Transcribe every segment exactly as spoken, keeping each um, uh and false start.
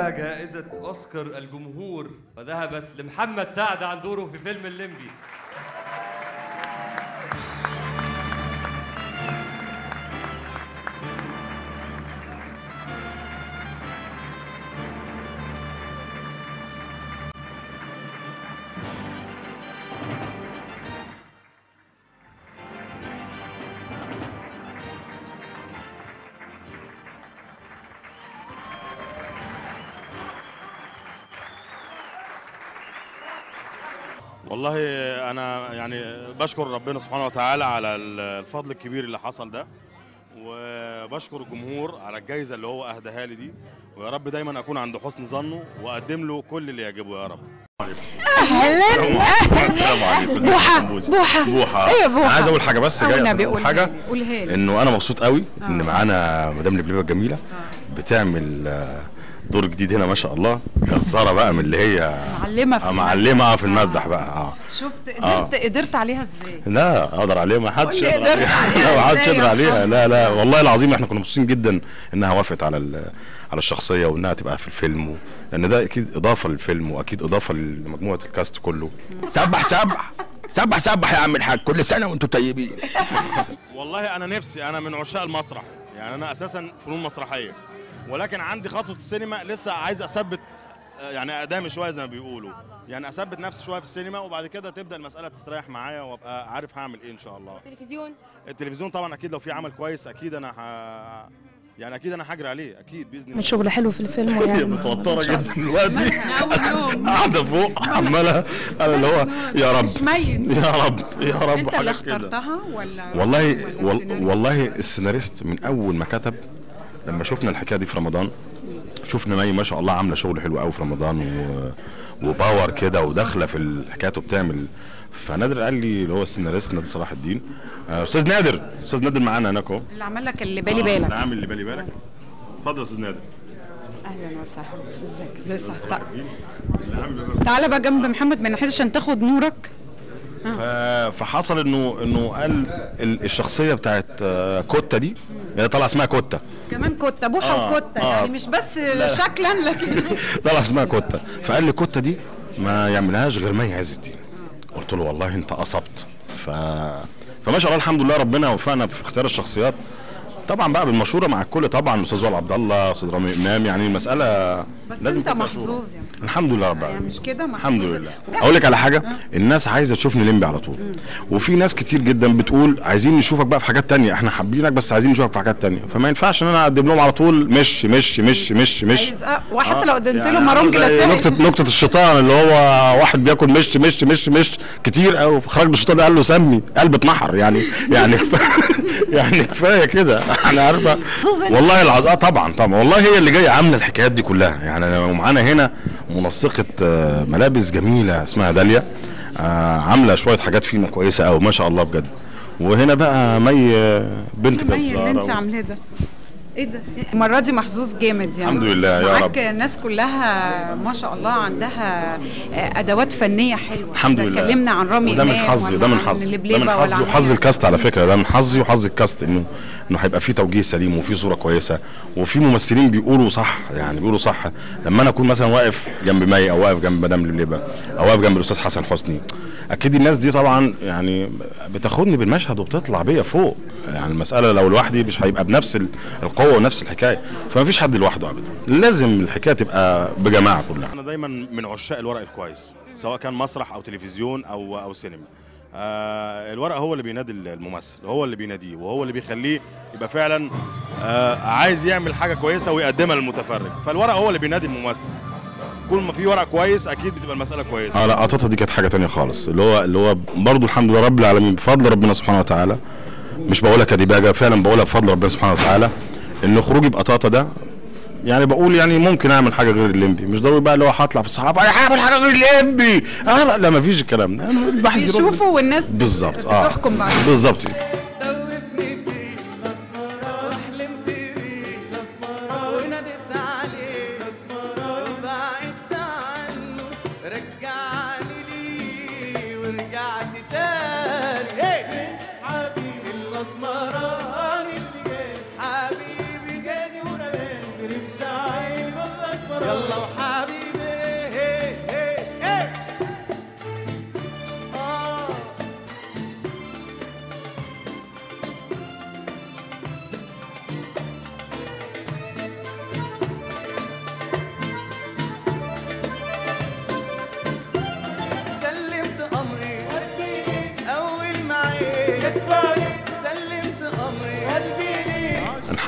أعلى جائزة أوسكار الجمهور، وذهبت لمحمد سعد عن دوره في فيلم الليمبي. والله أنا يعني بشكر ربنا سبحانه وتعالى على الفضل الكبير اللي حصل ده، وبشكر الجمهور على الجائزة اللي هو أهداها لي دي، ويا رب دايما أكون عند حسن ظنه وأقدم له كل اللي يعجبه يا رب. اهلا اهلا. السلام عليكم. بوحه بوحه بوحه ايه يا بوحه؟ انا عايز اقول حاجه بس جايه اقول حاجه قولها لي. انه انا مبسوط قوي ان معانا مدام لبلبه الجميله بتعمل دور جديد هنا ما شاء الله، جزاره بقى من اللي هي معلمه في معلمه في المدح بقى. اه شفت قدرت آه. قدرت عليها ازاي؟ لا اقدر عليها، ما حدش يقدر عليها. لا ما حدش يقدر عليها. لا لا والله العظيم احنا كنا مبسوطين جدا انها وافقت على على الشخصيه وانها تبقى في الفيلم، لان ده اكيد اضافه للفيلم واكيد اضافه لمجموعه الكاست كله. سبح سبح سبح سبح يا عم الحاج، كل سنه وانتم طيبين. والله انا نفسي، انا من عشاق المسرح، يعني انا اساسا فنون مسرحيه، ولكن عندي خطوه السينما لسه عايز اثبت يعني اقدامي شويه زي ما بيقولوا، يعني اثبت نفسي شويه في السينما، وبعد كده تبدا المساله تستريح معايا وابقى عارف هعمل ايه ان شاء الله. التلفزيون التلفزيون طبعا اكيد لو في عمل كويس اكيد انا ح... يعني اكيد انا هجري عليه اكيد باذن الله. شغل حلو في الفيلم يعني. متوتره جدا دلوقتي قاعده فوق عماله انا اللي هو يا رب مش ميت يا رب يا رب. انت اللي اخترتها ولا والله ولا والله السيناريست من اول ما كتب، لما شفنا الحكايه دي في رمضان شفنا مي ما شاء الله عامله شغل حلو قوي في رمضان و... وباور كده وداخله في الحكايات وبتعمل. فنادر قال لي اللي هو السيناريست نادر صلاح الدين، استاذ نادر استاذ نادر معانا هناك اهو، اللي عمل لك اللي بالي بالك. نعم اللي بالي بالك. اتفضل يا استاذ نادر. اهلا وسهلا. ازيك؟ لسه تعالى بقى جنب محمد من ناحيه عشان تاخد نورك. فحصل انه انه قال الشخصيه بتاعت كوتا دي هي طالعه اسمها كوتا كمان كوتا بوحه آه وكوتا آه يعني مش بس لا. شكلا لكن طالعه اسمها كوتا. فقال لي كوتا دي ما يعملهاش غير مي عز الدين. قلت له والله انت اصبت. ف فما شاء الله الحمد لله ربنا وفقنا في اختيار الشخصيات، طبعا بقى بالمشوره مع الكل، طبعا استاذ وائل عبد الله، استاذ رامي امام، يعني المساله بس لازم انت محظوظ يعني. الحمد لله رب يعني مش كده محظوظ. الحمد لله. اقول لك على حاجه، آه. الناس عايزه تشوفني ليمبي على طول، مم. وفي ناس كتير جدا بتقول عايزين نشوفك بقى في حاجات تانية، احنا حابينك بس عايزين نشوفك في حاجات تانية، فما ينفعش ان انا اقدم لهم على طول مش مش مش مش مش آه. وحتى آه. لو قدمت لهم مارون جلاسيه نكته نكته الشيطان اللي هو واحد بياكل مش مش مش مش كتير قوي، خرج بالشيطان ده قال له سمي قلب اتنحر يعني يعني يعني كفايه كده. انا عارفه والله العظيم طبعا طبعا والله هي اللي جايه عامله الحكايات دي كلها. يعني ومعانا هنا منسقه ملابس جميله اسمها داليا، عامله شويه حاجات فينا كويسه قوي ما شاء الله بجد. وهنا بقى مي بنت جزاره. مي اللي انت عاملاه ده ايه ده؟ المره دي محظوظ جامد يعني. الحمد لله يا رب. معاك الناس كلها ما شاء الله عندها ادوات فنيه حلوه. الحمد لله. اتكلمنا عن رامي ده من حظي ده من حظي ده من حظي وحظ الكاست على فكره، ده من حظي وحظ الكاست انه انه هيبقى فيه توجيه سليم وفي صوره كويسه وفي ممثلين بيقولوا صح، يعني بيقولوا صح. لما انا اكون مثلا واقف جنب مي او واقف جنب مدام لبلبه او واقف جنب الاستاذ حسن حسني، اكيد الناس دي طبعا يعني بتاخدني بالمشهد وبتطلع بيا فوق. يعني المساله لو لوحدي مش هيبقى بنفس القوه ونفس الحكايه، فما فيش حد لوحده ابدا، لازم الحكايه تبقى بجماعه كلها. انا دايما من عشاق الورق الكويس، سواء كان مسرح او تلفزيون او او سينما. آه الورق هو اللي بينادي الممثل، هو اللي بيناديه وهو اللي بيخليه يبقى فعلا آه عايز يعمل حاجه كويسه ويقدمها للمتفرج. فالورق هو اللي بينادي الممثل، كل ما في ورق كويس اكيد بتبقى المساله كويسه. اه لا قطاطا دي كانت حاجه ثانيه خالص، اللي هو اللي هو برضه الحمد لله رب العالمين بفضل ربنا سبحانه وتعالى، مش بقولها كديباجه، فعلا بقولها بفضل ربنا سبحانه وتعالى، ان خروجي بقطاطا ده يعني بقول يعني ممكن اعمل حاجه غير الليمبي، مش ضروري بقى اللي هو هطلع في الصحافه انا هعمل حاجه غير الليمبي. اه لا لا مفيش الكلام ده، الواحد يشوفوا والناس بالظبط اه بتحكم بعد بالظبط. يلا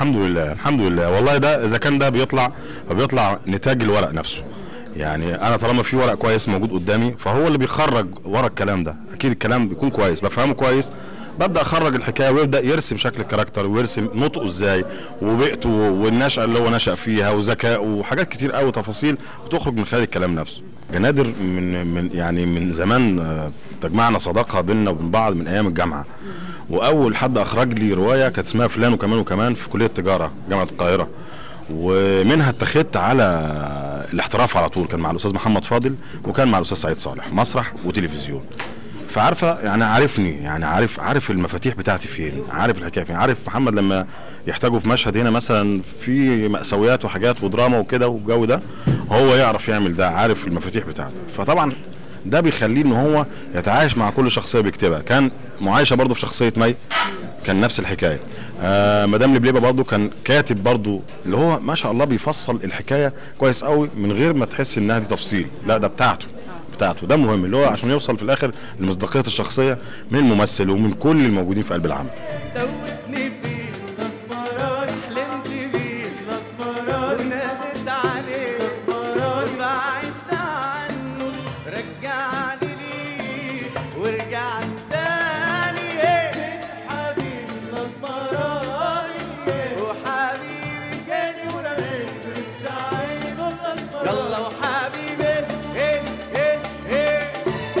الحمد لله الحمد لله والله، ده اذا كان ده بيطلع فبيطلع نتاج الورق نفسه. يعني انا طالما في ورق كويس موجود قدامي فهو اللي بيخرج ورا الكلام ده، اكيد الكلام بيكون كويس بفهمه كويس، ببدا اخرج الحكايه ويبدا يرسم شكل الكاركتر ويرسم نطقه ازاي وبيئته والنشأه اللي هو نشأ فيها وذكائه وحاجات كتير قوي تفاصيل بتخرج من خلال الكلام نفسه. جنادر من من يعني من زمان تجمعنا صداقه بيننا وبين بعض من ايام الجامعه، واول حد اخرج لي روايه كانت اسمها فلان وكمان وكمان في كليه التجاره جامعه القاهره، ومنها اتخذت على الاحتراف على طول. كان مع الاستاذ محمد فاضل وكان مع الاستاذ سعيد صالح، مسرح وتلفزيون. فعارفه يعني عارفني، يعني عارف عارف المفاتيح بتاعتي فين، عارف الحكايه فين، عارف محمد لما يحتاجوا في مشهد هنا مثلا في مأساويات وحاجات ودراما وكده والجو ده، هو يعرف يعمل ده، عارف المفاتيح بتاعته. فطبعا ده بيخليه ان هو يتعايش مع كل شخصيه بيكتبها. كان معايشه برضه في شخصيه مي كان نفس الحكايه. آه مدام لبليبه برضه كان كاتب برضه اللي هو ما شاء الله بيفصل الحكايه كويس قوي من غير ما تحس انها دي تفصيل، لا ده بتاعته بتاعته ده مهم، اللي هو عشان يوصل في الاخر لمصداقيه الشخصيه من الممثل ومن كل الموجودين في قلب العمل. توتني فيه الاسمران، حلمت بيه الاسمران، ناديت عليه الاسمران، بعدت عنه رجعني ليه ورجعت تاني. ايه حبيبي الاسمران وحبيبي جاني ورميت مش عايزه الاسمران، يلا وحبيبي ايه ايه ايه.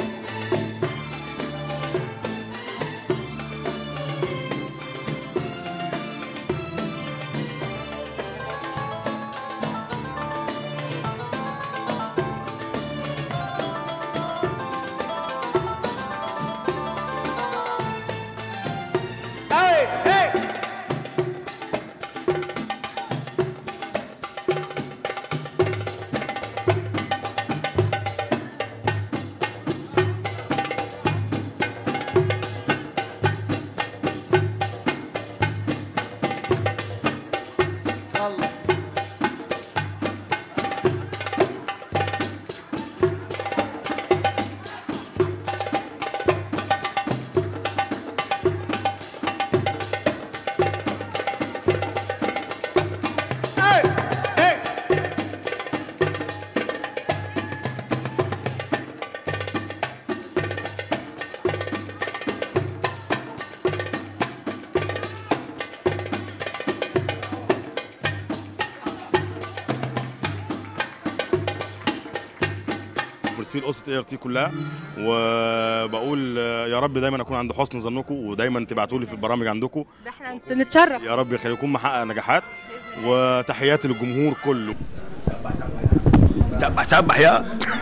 Hey, hey! الله. Hey, hey! ميرسي لقصه اي ار تي كلها، وبقول يا رب دايما اكون عند حسن ظنكم ودايما تبعتوا لي في البرامج عندكم، ده احنا نتشرف. يا رب يخليكم محقق نجاحات، وتحياتي للجمهور كله. سبح سبح يا